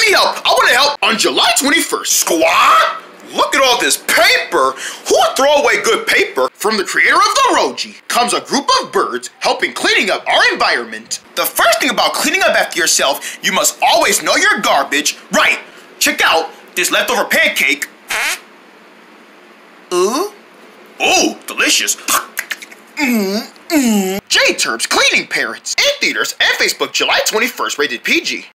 me help. I want to help. On July 21st, squad, look at all this paper. Who would throw away good paper? From the creator of the Roji comes a group of birds helping cleaning up our environment. The first thing about cleaning up after yourself, you must always know your garbage. Right, check out this leftover pancake. Ooh, delicious. J-Terps Cleaning Parrots. In theaters and Facebook July 21st, rated PG.